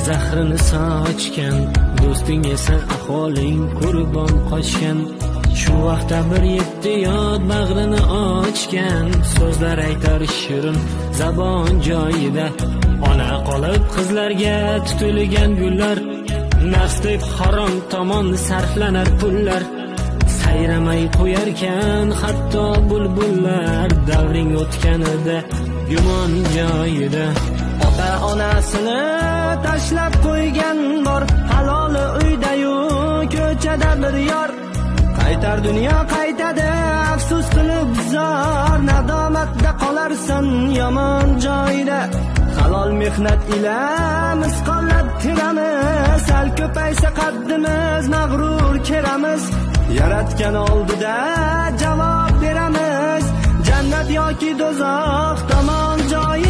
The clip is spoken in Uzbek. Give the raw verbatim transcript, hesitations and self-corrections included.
zahrini sochgan, do'sting esa ahvoling qurbon qochgan. Shu vaqtda bir yetti yod bag'rini ochgan, so'zlar aytar shirin zabon joyida. Ona qolib qizlarga tutilgan gullar, nafs deb harom tomon sarflanar pullar. Sayramay qo'yarkan hatto bulbullar, davring o'tganida gumon joyida. Ota onasini tashlab qo'ygan bor, haloli uyda-yu ko'chada bir yor. Qaytar dunyo qaytadi afsus qilib zor, nadomatda qolarsan yomon joyda. Halol mehnat ila misqollab tiramiz, sal ko'paysa qaddimiz mag'rur keramiz. Yaratgan oldida javob beramiz, jannat yoki do'zax tomon joyi.